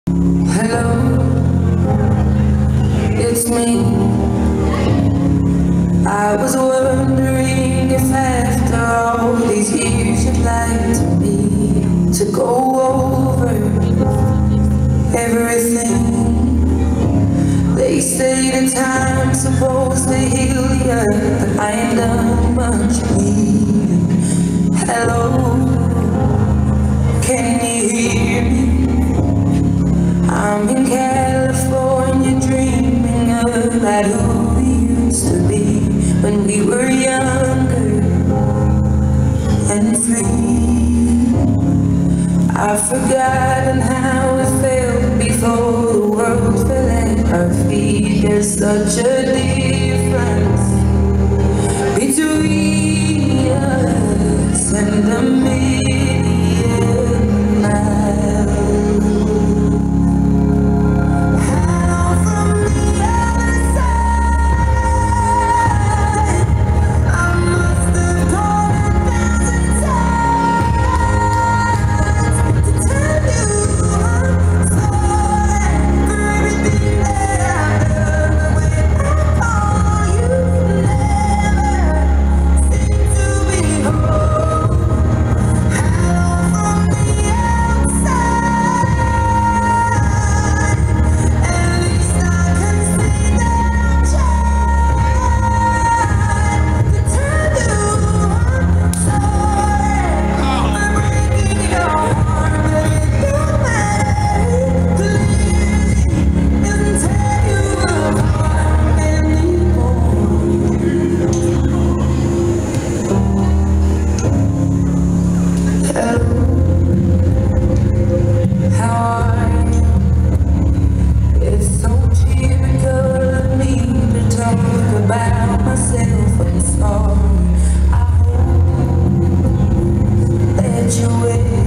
Hello, it's me. I was wondering if after all these years you'd like me to go over everything. They say the time's supposed to heal ya, but I ain't done much bleeding. Hello, can you hear me? I'm in California dreaming about who we used to be when we were younger and free. I've forgotten how it felt before the world fell at our feet. There's such a difference between us and a million miles. About myself, I'm sorry. I hope that you will.